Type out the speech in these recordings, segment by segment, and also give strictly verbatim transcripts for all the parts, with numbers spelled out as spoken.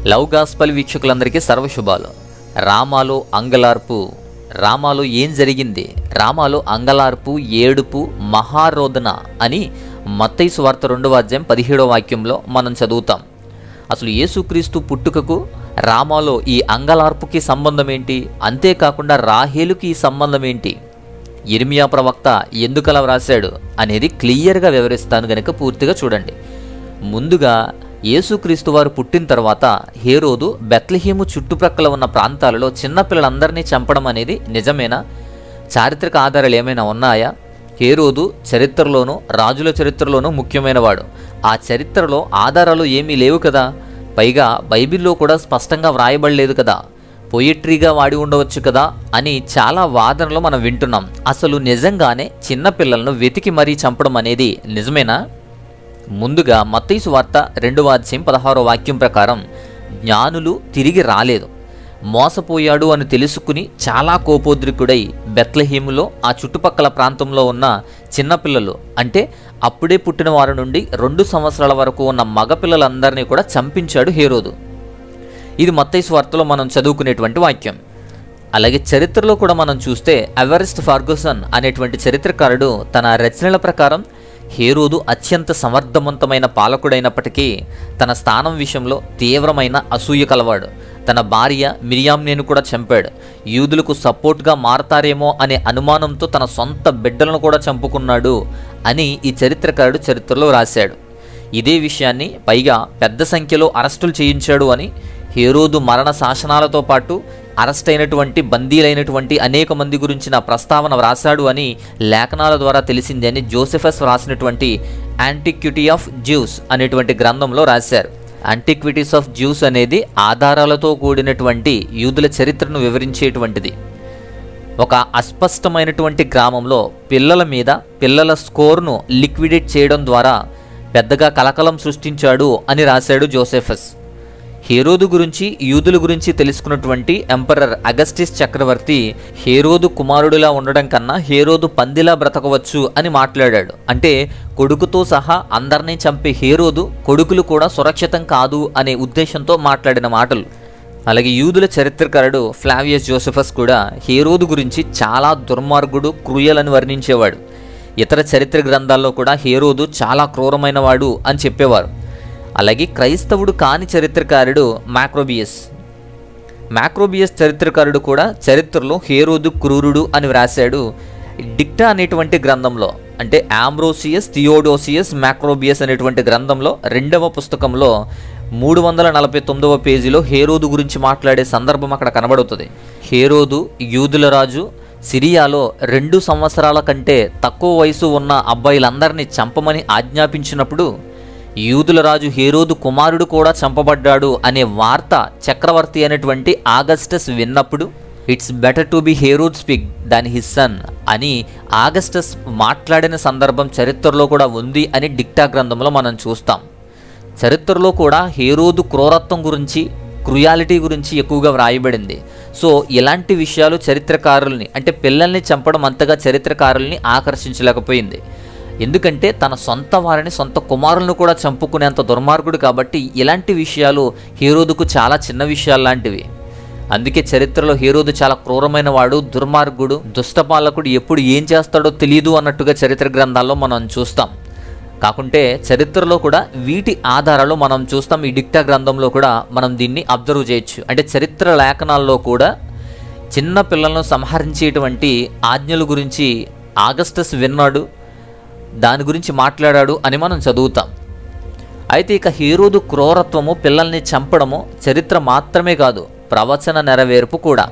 Love gospel వీక్షకులందరికీ సర్వశుభాలు. రామాలో అంగలార్పు. రామాలో ఏం జరిగింది? రామాలో అంగలార్పు, ఏడుపు, మహారోదన అని మత్తయి సువార్త రెండవ అధ్యాయం పదిహేడవ వాక్యంలో మనం చదువుతాం. అసలు యేసుక్రీస్తు పుట్టుకకు రామాలో ఈ అంగలార్పుకి సంబంధం ఏంటి? అంతేకాకుండా రాహేలుకి ఈ సంబంధం ఏంటి? యిర్మీయా ప్రవక్త ఎందుకలా వ్రాశాడు అనేది క్లియర్గా వివరిస్తాను గనుక పూర్తిగా చూడండి. ముందుగా యేసుక్రీస్తు వారు పుట్టిన తర్వాత హేరోదు బెత్లెహేము చుట్టుప్రక్కల ఉన్న ప్రాంతాలలో చిన్నపిల్లలందరినీ చంపడం అనేది నిజమేనా? చారిత్రక ఆధారాలు ఏమైనా ఉన్నాయా? హేరోదు చరిత్రలోనూ రాజుల చరిత్రలోనూ ముఖ్యమైనవాడు. ఆ చరిత్రలో ఆధారాలు ఏమీ లేవు కదా. పైగా బైబిల్లో కూడా స్పష్టంగా వ్రాయబడలేదు కదా. పొయిట్రీగా వాడి ఉండవచ్చు కదా అని చాలా వాదనలు మనం వింటున్నాం. అసలు నిజంగానే చిన్నపిల్లలను వెతికి మరీ చంపడం అనేది నిజమేనా? ముందుగా మత్తయి సువార్త రెండవ అధ్యాయం పదహారో వాక్యం ప్రకారం జ్ఞానులు తిరిగి రాలేదు. మోసపోయాడు అని తెలుసుకుని చాలా కోపోద్రికుడై బెత్లెహేములో ఆ చుట్టుపక్కల ప్రాంతంలో ఉన్న చిన్నపిల్లలు అంటే అప్పుడే పుట్టిన వారి నుండి రెండు సంవత్సరాల వరకు ఉన్న మగపిల్లలందరినీ కూడా చంపించాడు హేరోదు. ఇది మత్తయి సువార్తలో మనం చదువుకునేటువంటి వాక్యం. అలాగే చరిత్రలో కూడా మనం చూస్తే ఎవరెస్ట్ ఫర్గూసన్ అనేటువంటి చరిత్రకారుడు తన రచనల ప్రకారం హేరోదు అత్యంత సమర్థవంతమైన పాలకుడైనప్పటికీ తన స్థానం విషయంలో తీవ్రమైన అసూయ కలవాడు. తన భార్య మిరియామ్నేను కూడా చంపాడు. యూదులకు సపోర్ట్గా మారతారేమో అనే అనుమానంతో తన సొంత బిడ్డలను కూడా చంపుకున్నాడు అని ఈ చరిత్రకారుడు చరిత్రలో రాశాడు. ఇదే విషయాన్ని పైగా పెద్ద సంఖ్యలో అరెస్టులు చేయించాడు అని హేరోదు మరణ శాసనాలతో పాటు అరెస్ట్ అయినటువంటి బందీలైనటువంటి అనేక మంది గురించిన ప్రస్తావన వ్రాసాడు అని లేఖనాల ద్వారా తెలిసింది అని జోసెఫస్ వ్రాసినటువంటి యాంటిక్విటీ ఆఫ్ జ్యూస్ అనేటువంటి గ్రంథంలో రాశారు. యాంటిక్విటీస్ ఆఫ్ జ్యూస్ అనేది ఆధారాలతో కూడినటువంటి యూదుల చరిత్రను వివరించేటువంటిది. ఒక అస్పష్టమైనటువంటి గ్రామంలో పిల్లల మీద పిల్లల స్కోర్ను లిక్విడేట్ చేయడం ద్వారా పెద్దగా కలకలం సృష్టించాడు అని రాశాడు జోసెఫస్. హేరోదు గురించి యూదుల గురించి తెలుసుకున్నటువంటి ఎంపరర్ అగస్టిస్ చక్రవర్తి హేరోదు కుమారుడిలా ఉండడం కన్నా హేరోదు పందిలా బ్రతకవచ్చు అని మాట్లాడాడు. అంటే కొడుకుతో సహా అందరినీ చంపే హేరోదు కొడుకులు కూడా సురక్షితం కాదు అనే ఉద్దేశంతో మాట్లాడిన మాటలు. అలాగే యూదుల చరిత్రకారుడు ఫ్లావియస్ జోసెఫస్ కూడా హేరోదు గురించి చాలా దుర్మార్గుడు, క్రూయల్ అని వర్ణించేవాడు. ఇతర చరిత్ర గ్రంథాల్లో కూడా హేరోదు చాలా క్రూరమైన వాడు అని చెప్పేవారు. అలాగే క్రైస్తవుడు కాని చరిత్రకారుడు మ్యాక్రోబియస్ మ్యాక్రోబియస్ చరిత్రకారుడు కూడా చరిత్రలో హేరోదు క్రూరుడు అని వ్రాశాడు. డిక్టా అనేటువంటి గ్రంథంలో అంటే ఆంబ్రోసియస్ థియోడోసియస్ మ్యాక్రోబియస్ అనేటువంటి గ్రంథంలో రెండవ పుస్తకంలో మూడు వందల నలభై తొమ్మిదవ పేజీలో హేరోదు గురించి మాట్లాడే సందర్భం అక్కడ కనబడుతుంది. హేరోదు యూదుల రాజు సిరియాలో రెండు సంవత్సరాల కంటే తక్కువ వయసు ఉన్న అబ్బాయిలందరినీ చంపమని ఆజ్ఞాపించినప్పుడు యూదుల రాజు హేరోదు కుమారుడు కూడా చంపబడ్డాడు అనే వార్త చక్రవర్తి అయినటువంటి ఆగస్టస్ విన్నప్పుడు it's better to be Herod's pig than his son అని ఆగస్టస్ మాట్లాడిన సందర్భం చరిత్రలో కూడా ఉంది అని డిక్టా గ్రంథంలో మనం చూస్తాం. చరిత్రలో కూడా హేరోదు క్రూరత్వం గురించి, క్రుయాలిటీ గురించి ఎక్కువగా వ్రాయబడింది. సో ఇలాంటి విషయాలు చరిత్రకారుల్ని అంటే పిల్లల్ని చంపడం అంతగా చరిత్రకారుల్ని ఆకర్షించలేకపోయింది. ఎందుకంటే తన సొంత వారిని, సొంత కుమారులను కూడా చంపుకునేంత దుర్మార్గుడు కాబట్టి ఇలాంటి విషయాలు హేరోదుకు చాలా చిన్న విషయాలు లాంటివి. అందుకే చరిత్రలో హేరోదు చాలా క్రూరమైన వాడు, దుర్మార్గుడు, దుష్టపాలకుడు, ఎప్పుడు ఏం చేస్తాడో తెలియదు అన్నట్టుగా చరిత్ర గ్రంథాల్లో మనం చూస్తాం. కాకుంటే చరిత్రలో కూడా వీటి ఆధారాలు మనం చూస్తాం. ఈ డిక్టా గ్రంథంలో కూడా మనం దీన్ని అబ్జర్వ్ చేయొచ్చు. అంటే చరిత్ర లేఖనాల్లో కూడా చిన్న పిల్లలను సంహరించేటువంటి ఆజ్ఞల గురించి ఆగస్టస్ విన్నాడు, దాని గురించి మాట్లాడాడు అని మనం చదువుతాం. అయితే ఇక హేరోదు క్రూరత్వము, పిల్లల్ని చంపడము చరిత్ర మాత్రమే కాదు, ప్రవచన నెరవేర్పు కూడా.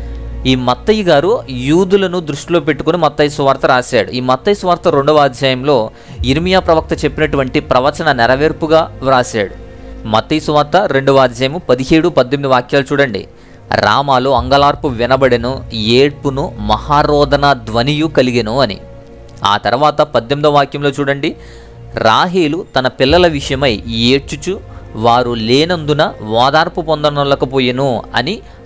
ఈ మత్తయి గారు యూదులను దృష్టిలో పెట్టుకుని మత్తయి సువార్త రాశాడు. ఈ మత్తయి సువార్త రెండవ అధ్యాయంలో యిర్మీయా ప్రవక్త చెప్పినటువంటి ప్రవచన నెరవేర్పుగా వ్రాశాడు. మత్తయి సువార్త రెండవ అధ్యాయము పదిహేడు పద్దెనిమిది వాక్యాలు చూడండి. రామాలో అంగలార్పు వినబడెను, ఏడ్పును మహారోదన ధ్వనియు కలిగెను అని. ఆ తర్వాత పద్దెనిమిదవ వాక్యంలో చూడండి. రాహేలు తన పిల్లల విషయమై ఏడ్చుచు వారు లేనందున ఓదార్పు పొందనలేకపోయెను అని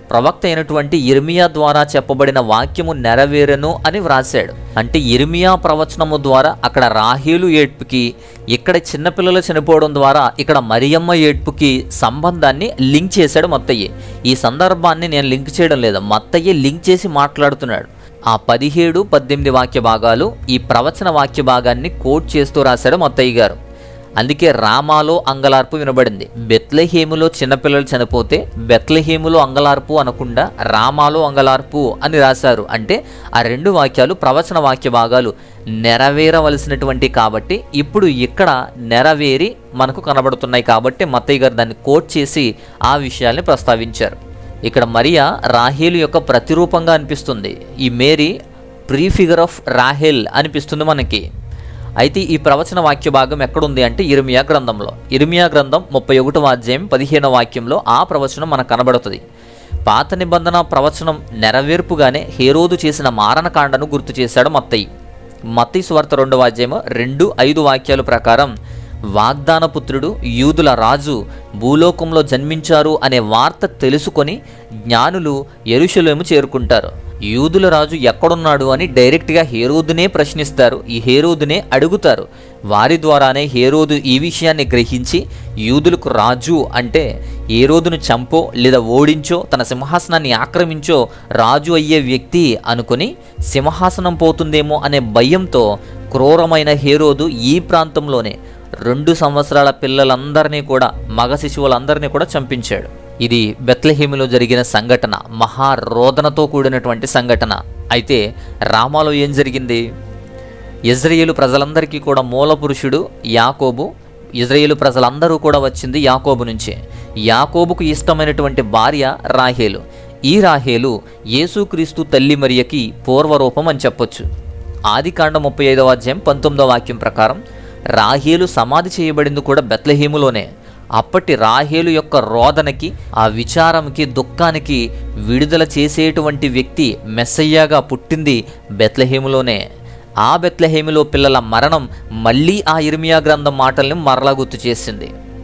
ప్రవక్త అయినటువంటి ఇర్మియా ద్వారా చెప్పబడిన వాక్యము నెరవేరెను అని వ్రాశాడు. అంటే ఇర్మియా ప్రవచనము ద్వారా అక్కడ రాహేలు ఏడ్పుకి, ఇక్కడ చిన్నపిల్లలు చనిపోవడం ద్వారా ఇక్కడ మరియమ్మ ఏడ్పుకి సంబంధాన్ని లింక్ చేశాడు మత్తయి. ఈ సందర్భాన్ని నేను లింక్ చేయడం లేదు, మత్తయి లింక్ చేసి మాట్లాడుతున్నాడు. ఆ పదిహేడు పద్దెనిమిది వాక్య భాగాలు ఈ ప్రవచన వాక్య భాగాన్ని కోట్ చేస్తూ రాశాడు మత్తయి గారు. అందుకే రామాలో అంగలార్పు వినబడింది. బెత్లెహేములో చిన్నపిల్లలు చనిపోతే బెత్లెహేములో అంగలార్పు అనకుండా రామాలో అంగలార్పు అని రాశారు. అంటే ఆ రెండు వాక్యాలు ప్రవచన వాక్య భాగాలు నెరవేరవలసినటువంటి కాబట్టి ఇప్పుడు ఇక్కడ నెరవేరి మనకు కనబడుతున్నాయి. కాబట్టి మత్తయి గారు దాన్ని కోట్ చేసి ఆ విషయాల్ని ప్రస్తావించారు. ఇక్కడ మరియా రాహేలు యొక్క ప్రతిరూపంగా అనిపిస్తుంది. ఈ మేరీ ప్రీఫిగర్ ఆఫ్ రాహేల్ అనిపిస్తుంది మనకి. అయితే ఈ ప్రవచన వాక్య భాగం ఎక్కడుంది అంటే ఇర్మియా గ్రంథంలో. ఇర్మియా గ్రంథం ముప్పై ఒకటవ అధ్యాయం పదిహేనవ వాక్యంలో ఆ ప్రవచనం మనకు కనబడుతుంది. పాత నిబంధన ప్రవచనం నెరవేర్పుగానే హేరోదు చేసిన మారణకాండను గుర్తు చేశాడు మత్తయి. మత్తయి సువార్త రెండవ అధ్యాయం రెండు ఐదు వాక్యాల ప్రకారం వాగ్దాన పుత్రుడు యూదుల రాజు భూలోకంలో జన్మించారు అనే వార్త తెలుసుకొని జ్ఞానులు యెరూషలేము చేరుకుంటారు. యూదుల రాజు ఎక్కడున్నాడు అని డైరెక్ట్గా హేరోదునే ప్రశ్నిస్తారు. ఈ హేరోదునే అడుగుతారు. వారి ద్వారానే హేరోదు ఈ విషయాన్ని గ్రహించి యూదులకు రాజు అంటే హేరోదును చంపో లేదా ఓడించో తన సింహాసనాన్ని ఆక్రమించో రాజు అయ్యే వ్యక్తి అనుకుని సింహాసనం పోతుందేమో అనే భయంతో క్రూరమైన హేరోదు ఈ ప్రాంతంలోనే రెండు సంవత్సరాల పిల్లలందరినీ కూడా, మగ శిశువులందరినీ కూడా చంపించాడు. ఇది బెత్లెహేములో జరిగిన సంఘటన, మహారోదనతో కూడినటువంటి సంఘటన. అయితే రామాలో ఏం జరిగింది? ఇజ్రాయేలు ప్రజలందరికీ కూడా మూల పురుషుడు యాకోబు. ఇజ్రాయేలు ప్రజలందరూ కూడా వచ్చింది యాకోబు నుంచే. యాకోబుకు ఇష్టమైనటువంటి భార్య రాహేలు. ఈ రాహేలు యేసుక్రీస్తు తల్లి మరియకి పూర్వరూపం అని చెప్పొచ్చు. ఆదికాండం ముప్పై ఐదవ అధ్యాయం పంతొమ్మిదవ వాక్యం ప్రకారం రాహేలు సమాధి చేయబడింది కూడా బెత్లెహేములోనే. అప్పటి రాహేలు యొక్క రోదనకి, ఆ విచారంకి, దుఃఖానికి విడుదల చేసేటువంటి వ్యక్తి మెస్సయ్యాగా పుట్టింది బెత్లెహేములోనే. ఆ బెత్లెహేములో పిల్లల మరణం మళ్ళీ ఆ ఇర్మియా గ్రంథం మాటల్ని మరలా గుర్తు చేసింది.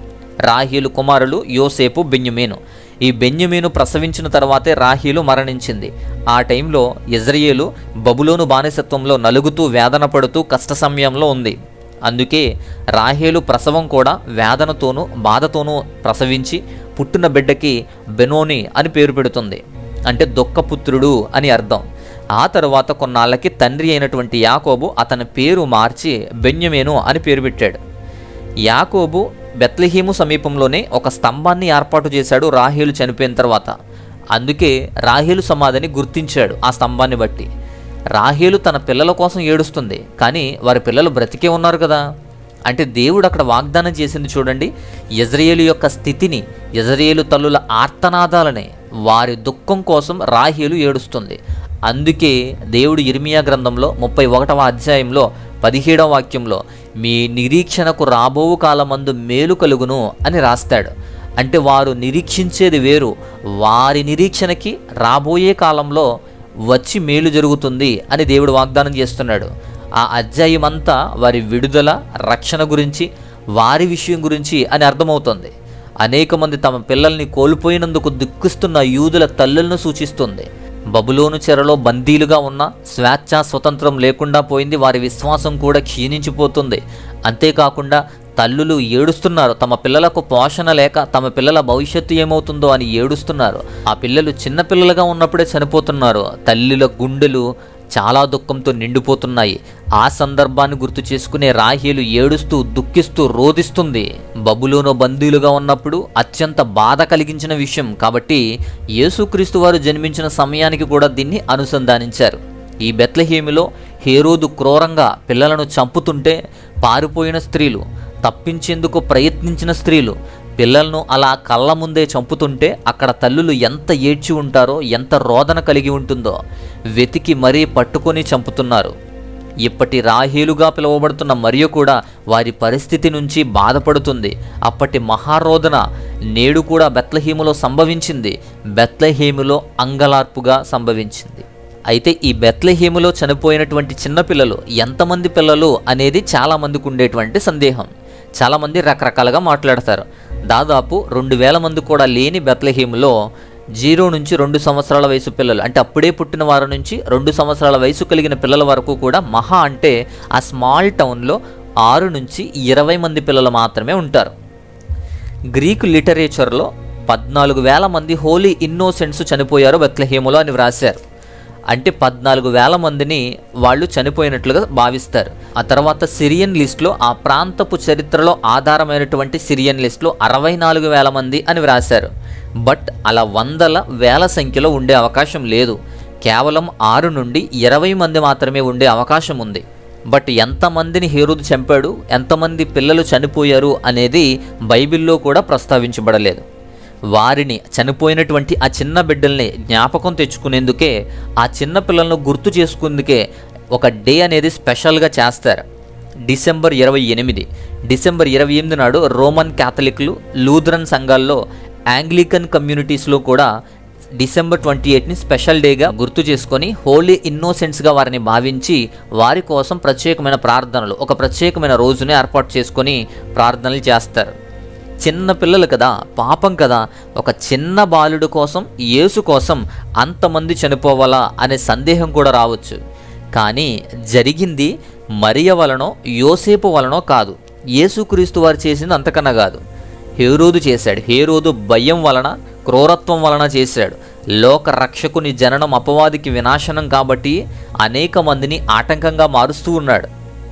రాహేలు కుమారులు యోసేపు, బెన్యమీను. ఈ బెన్యమీను ప్రసవించిన తర్వాతే రాహేలు మరణించింది. ఆ టైంలో ఇజ్రాయేలు బబులోను బానిసత్వంలో నలుగుతూ వేదన పడుతూ కష్ట సమయంలో ఉంది. అందుకే రాహేలు ప్రసవం కూడా వేదనతోనూ బాధతోనూ ప్రసవించి పుట్టిన బిడ్డకి బెనోని అని పేరు పెడుతుంది. అంటే దుఃఖపుత్రుడు అని అర్థం. ఆ తరువాత కొన్నాళ్ళకి తండ్రి అయినటువంటి యాకోబు అతని పేరు మార్చి బెన్యమీను అని పేరు పెట్టాడు. యాకోబు బెత్లెహేము సమీపంలోనే ఒక స్తంభాన్ని ఏర్పాటు చేశాడు రాహేలు చనిపోయిన తర్వాత. అందుకే రాహేలు సమాధిని గుర్తించాడు ఆ స్తంభాన్ని బట్టి. రాహేలు తన పిల్లల కోసం ఏడుస్తుంది, కానీ వారి పిల్లలు బ్రతికే ఉన్నారు కదా. అంటే దేవుడు అక్కడ వాగ్దానం చేసింది చూడండి, ఇజ్రాయేలు యొక్క స్థితిని, ఇజ్రాయేలు తల్లుల ఆర్తనాదాలని, వారి దుఃఖం కోసం రాహేలు ఏడుస్తుంది. అందుకే దేవుడు ఇర్మియా గ్రంథంలో ముప్పై ఒకటవ అధ్యాయంలో పదిహేడవ వాక్యంలో మీ నిరీక్షణకు రాబోవు కాలమందు మేలు కలుగును అని రాస్తాడు. అంటే వారు నిరీక్షించేది వేరు, వారి నిరీక్షణకి రాబోయే కాలంలో వచ్చి మేలు జరుగుతుంది అని దేవుడు వాగ్దానం చేస్తున్నాడు. ఆ అధ్యాయం అంతా వారి విడుదల, రక్షణ గురించి, వారి విషయం గురించి అని అర్థమవుతుంది. అనేక మంది తమ పిల్లల్ని కోల్పోయినందుకు దుఃఖిస్తున్న యూదుల తల్లులను సూచిస్తుంది. బబులోను చెరలో బందీలుగా ఉన్న స్వేచ్ఛ స్వతంత్రం లేకుండా పోయింది. వారి విశ్వాసం కూడా క్షీణించిపోతుంది. అంతేకాకుండా తల్లులు ఏడుస్తున్నారు. తమ పిల్లలకు పోషణ లేక తమ పిల్లల భవిష్యత్తు ఏమవుతుందో అని ఏడుస్తున్నారు. ఆ పిల్లలు చిన్నపిల్లలుగా ఉన్నప్పుడే చనిపోతున్నారు. తల్లుల గుండెలు చాలా దుఃఖంతో నిండిపోతున్నాయి. ఆ సందర్భాన్ని గుర్తు చేసుకునే రాహేలు ఏడుస్తూ దుఃఖిస్తూ రోదిస్తుంది. బబులోను బందీలుగా ఉన్నప్పుడు అత్యంత బాధ కలిగించిన విషయం కాబట్టి యేసుక్రీస్తు వారు జన్మించిన సమయానికి కూడా దీన్ని అనుసంధానించారు. ఈ బెత్లెహేములో హేరోదు క్రూరంగా పిల్లలను చంపుతుంటే పారిపోయిన స్త్రీలు, తప్పించేందుకు ప్రయత్నించిన స్త్రీలు పిల్లలను అలా కళ్ళ ముందే చంపుతుంటే అక్కడ తల్లులు ఎంత ఏడ్చి ఉంటారో, ఎంత రోదన కలిగి ఉంటుందో వెతికి మరీ పట్టుకొని చంపుతున్నారు. ఇప్పటి రాహేలుగా పిలువబడుతున్న మరియ కూడా వారి పరిస్థితి నుంచి బాధపడుతుంది. అప్పటి మహారోదన నేడు కూడా బెత్లెహేములో సంభవించింది. బెత్లెహేములో అంగలార్పుగా సంభవించింది. అయితే ఈ బెత్లెహేములో చనిపోయినటువంటి చిన్నపిల్లలు ఎంతమంది పిల్లలు అనేది చాలామందికి ఉండేటువంటి సందేహం. చాలామంది రకరకాలుగా మాట్లాడతారు. దాదాపు రెండు వేల మంది కూడా లేని బెత్లెహేములో జీరో నుంచి రెండు సంవత్సరాల వయసు పిల్లలు, అంటే అప్పుడే పుట్టిన వారి నుంచి రెండు సంవత్సరాల వయసు కలిగిన పిల్లల వరకు కూడా మహా అంటే ఆ స్మాల్ టౌన్లో ఆరు నుంచి ఇరవై మంది పిల్లలు మాత్రమే ఉంటారు. గ్రీకు లిటరేచర్లో పద్నాలుగు వేల మంది హోలీ ఇన్నోసెంట్స్ చనిపోయారు బెత్లెహేములో అని వ్రాశారు. అంటే పద్నాలుగు వేల మందిని వాళ్ళు చనిపోయినట్లుగా భావిస్తారు. ఆ తర్వాత సిరియన్ లిస్ట్లో, ఆ ప్రాంతపు చరిత్రలో ఆధారమైనటువంటి సిరియన్ లిస్ట్లో అరవై నాలుగు వేల మంది అని వ్రాశారు. బట్ అలా వందల వేల సంఖ్యలో ఉండే అవకాశం లేదు. కేవలం ఆరు నుండి ఇరవై మంది మాత్రమే ఉండే అవకాశం ఉంది. బట్ ఎంతమందిని హేరోదు చంపాడు, ఎంతమంది పిల్లలు చనిపోయారు అనేది బైబిల్లో కూడా ప్రస్తావించబడలేదు. వారిని, చనిపోయినటువంటి ఆ చిన్న బిడ్డల్ని జ్ఞాపకం తెచ్చుకునేందుకే, ఆ చిన్న పిల్లలను గుర్తు చేసుకుందుకే ఒక డే అనేది స్పెషల్గా చేస్తారు. డిసెంబర్ ఇరవై ఎనిమిది డిసెంబర్ ఇరవై ఎనిమిది నాడు రోమన్ క్యాథలిక్లు, లూథరన్ సంఘాల్లో, యాంగ్లికన్ కమ్యూనిటీస్లో కూడా డిసెంబర్ ట్వంటీ ఎయిట్ని స్పెషల్ డేగా గుర్తు చేసుకొని హోలీ ఇన్నోసెంట్స్గా వారిని భావించి వారి కోసం ప్రత్యేకమైన ప్రార్థనలు, ఒక ప్రత్యేకమైన రోజుని ఏర్పాటు చేసుకొని ప్రార్థనలు చేస్తారు. చిన్న పిల్లలు కదా, పాపం కదా, ఒక చిన్న బాలుడు కోసం, యేసు కోసం అంతమంది చనిపోవాలా అనే సందేహం కూడా రావచ్చు. కానీ జరిగింది మరియ వలనో యోసేపు వలనో కాదు, యేసుక్రీస్తు వారు చేసింది అంతకన్నా కాదు. హేరోదు చేశాడు. హేరోదు భయం వలన, క్రూరత్వం వలన చేశాడు. లోక రక్షకుని జననం అపవాదికి వినాశనం కాబట్టి అనేక మందిని ఆటంకంగా మారుస్తూ ఉన్నాడు.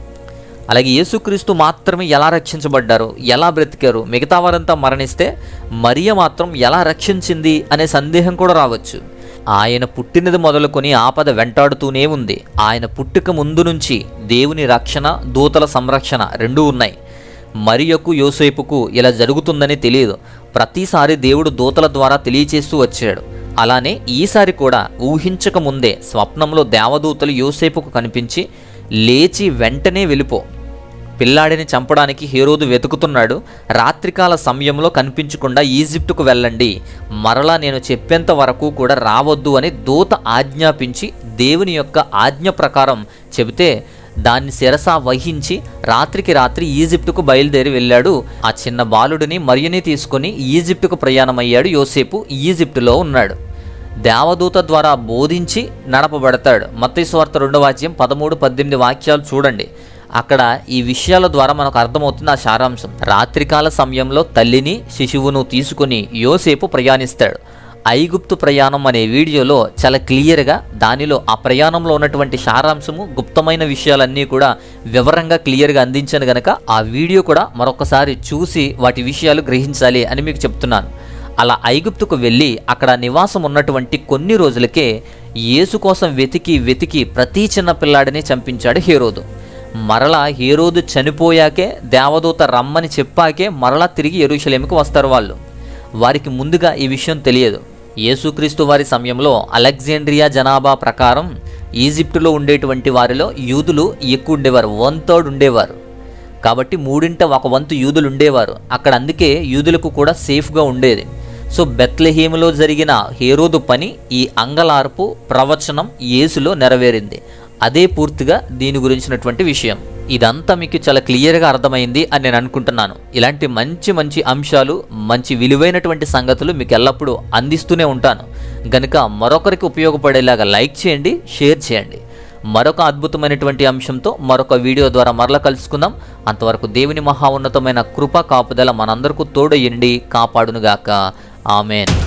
అలాగే యేసుక్రీస్తు మాత్రమే ఎలా రక్షించబడ్డారు, ఎలా బ్రతికారు, మిగతా వారంతా మరణిస్తే మరియ మాత్రం ఎలా రక్షించింది అనే సందేహం కూడా రావచ్చు. ఆయన పుట్టినది మొదలుకొని ఆపద వెంటాడుతూనే ఉంది. ఆయన పుట్టుక ముందు నుంచి దేవుని రక్షణ, దూతల సంరక్షణ రెండూ ఉన్నాయి. మరియకు, యోసేపుకు ఇలా జరుగుతుందని తెలియదు. ప్రతిసారి దేవుడు దూతల ద్వారా తెలియచేస్తూ వచ్చాడు. అలానే ఈసారి కూడా ఊహించక ముందే స్వప్నంలో దేవదూతలు యోసేపుకు కనిపించి, లేచి వెంటనే వెళ్ళిపో, పిల్లాడిని చంపడానికి హేరోదు వెతుకుతున్నాడు, రాత్రికాల సమయంలో కనిపించకుండా ఈజిప్టుకు వెళ్ళండి, మరలా నేను చెప్పేంత వరకు కూడా రావద్దు అని దూత ఆజ్ఞాపించి దేవుని యొక్క ఆజ్ఞ ప్రకారం చెబితే దాన్ని శిరస వహించి రాత్రికి రాత్రి ఈజిప్టుకు బయలుదేరి వెళ్ళాడు. ఆ చిన్న బాలుడిని మరియని తీసుకొని ఈజిప్టుకు ప్రయాణమయ్యాడు. యోసేపు ఈజిప్టులో ఉన్నాడు. దేవదూత ద్వారా బోధించి నడపబడతాడు. మత్తయి సువార్త రెండవ అధ్యాయం పదమూడు పద్దెనిమిది వాక్యాలు చూడండి. అక్కడ ఈ విషయాల ద్వారా మనకు అర్థమవుతుంది ఆ సారాంశం. రాత్రికాల సమయంలో తల్లిని, శిశువును తీసుకుని యోసేపు ప్రయాణిస్తాడు. ఐగుప్తు ప్రయాణం అనే వీడియోలో చాలా క్లియర్గా దానిలో ఆ ప్రయాణంలో ఉన్నటువంటి సారాంశము, గుప్తమైన విషయాలన్నీ కూడా వివరంగా క్లియర్గా అందించాను గనక ఆ వీడియో కూడా మరొకసారి చూసి వాటి విషయాలు గ్రహించాలి అని మీకు చెప్తున్నాను. అలా ఐగుప్తుకు వెళ్ళి అక్కడ నివాసం ఉన్నటువంటి కొన్ని రోజులకే యేసు కోసం వెతికి వెతికి ప్రతి చిన్న పిల్లాడిని చంపించాడు హేరోదు. మరలా హేరోదు చనిపోయాకే, దేవదూత రమ్మని చెప్పాకే మరలా తిరిగి యెరూషలేముకు వస్తారు వాళ్ళు. వారికి ముందుగా ఈ విషయం తెలియదు. యేసుక్రీస్తు వారి సమయంలో అలెగ్జాండ్రియా జనాభా ప్రకారం ఈజిప్టులో ఉండేటువంటి వారిలో యూదులు ఎక్కువ ఉండేవారు, వన్ థర్డ్ ఉండేవారు. కాబట్టి మూడింట ఒక వంతు యూదులు ఉండేవారు అక్కడ. అందుకే యూదులకు కూడా సేఫ్గా ఉండేది. సో బెత్లెహేములో జరిగిన హేరోదు పని, ఈ అంగలార్పు ప్రవచనం యేసులో నెరవేరింది. అదే పూర్తిగా దీని గురించినటువంటి విషయం. ఇదంతా మీకు చాలా క్లియర్గా అర్థమైంది అని నేను అనుకుంటున్నాను. ఇలాంటి మంచి మంచి అంశాలు, మంచి విలువైనటువంటి సంగతులు మీకు ఎల్లప్పుడూ అందిస్తూనే ఉంటాను. గనుక మరొకరికి ఉపయోగపడేలాగా లైక్ చేయండి, షేర్ చేయండి. మరొక అద్భుతమైనటువంటి అంశంతో మరొక వీడియో ద్వారా మరలా కలుసుకుందాం. అంతవరకు దేవుని మహా ఉన్నతమైన కృప కాపుదల మనందరికీ తోడయ్యండి, కాపాడునుగాక. ఆమెన్.